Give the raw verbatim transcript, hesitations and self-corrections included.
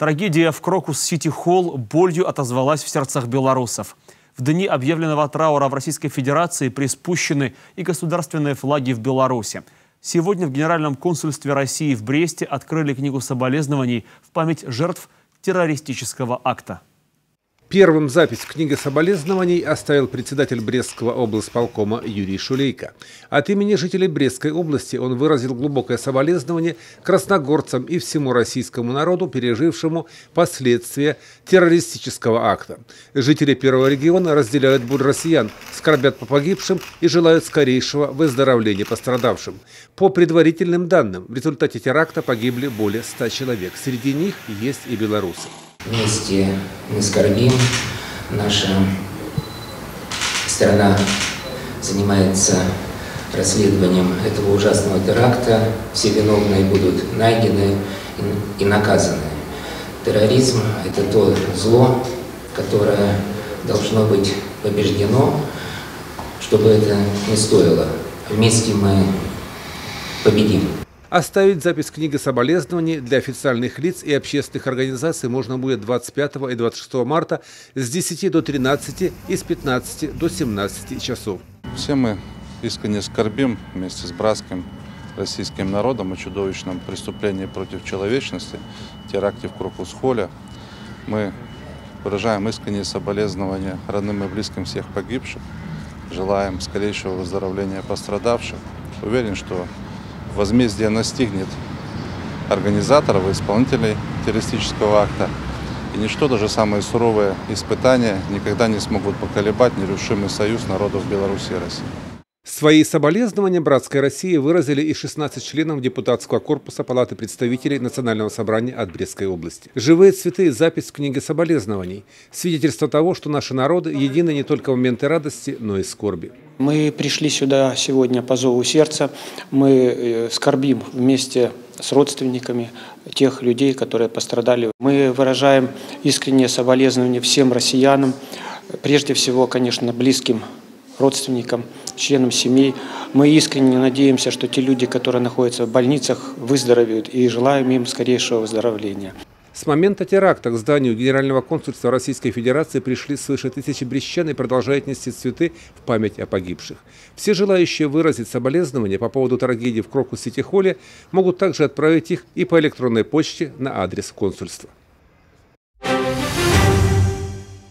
Трагедия в Крокус-Сити-Холл болью отозвалась в сердцах белорусов. В дни объявленного траура в Российской Федерации приспущены и государственные флаги в Беларуси. Сегодня в Генеральном консульстве России в Бресте открыли книгу соболезнований в память жертв террористического акта. Первым запись в книге соболезнований оставил председатель Брестского облсполкома Юрий Шулейко. От имени жителей Брестской области он выразил глубокое соболезнование красногорцам и всему российскому народу, пережившему последствия террористического акта. Жители первого региона разделяют боль россиян, скорбят по погибшим и желают скорейшего выздоровления пострадавшим. По предварительным данным, в результате теракта погибли более ста человек. Среди них есть и белорусы. Вместе мы скорбим. Наша страна занимается расследованием этого ужасного теракта. Все виновные будут найдены и наказаны. Терроризм – это то зло, которое должно быть побеждено, чтобы это не стоило. Вместе мы победим. Оставить запись книги соболезнований для официальных лиц и общественных организаций можно будет двадцать пятого и двадцать шестого марта с десяти до тринадцати и с пятнадцати до семнадцати часов. Все мы искренне скорбим вместе с братским российским народом о чудовищном преступлении против человечности, теракте в Крокус-Холле. Мы выражаем искренние соболезнования родным и близким всех погибших, желаем скорейшего выздоровления пострадавших. Уверен, что возмездие настигнет организаторов и исполнителей террористического акта, и ничто, даже самые суровые испытания, никогда не смогут поколебать нерушимый союз народов Беларуси и России. Свои соболезнования братской России выразили и шестнадцать членов депутатского корпуса Палаты представителей Национального собрания от Брестской области. Живые цветы и запись в книге соболезнований – свидетельство того, что наши народы едины не только в моменты радости, но и скорби. Мы пришли сюда сегодня по зову сердца. Мы скорбим вместе с родственниками тех людей, которые пострадали. Мы выражаем искреннее соболезнование всем россиянам, прежде всего, конечно, близким родственникам, членам семей. Мы искренне надеемся, что те люди, которые находятся в больницах, выздоровеют, и желаем им скорейшего выздоровления. С момента теракта к зданию Генерального консульства Российской Федерации пришли свыше тысячи брестчан и продолжают нести цветы в память о погибших. Все желающие выразить соболезнования по поводу трагедии в Крокус-Сити-Холле могут также отправить их и по электронной почте на адрес консульства.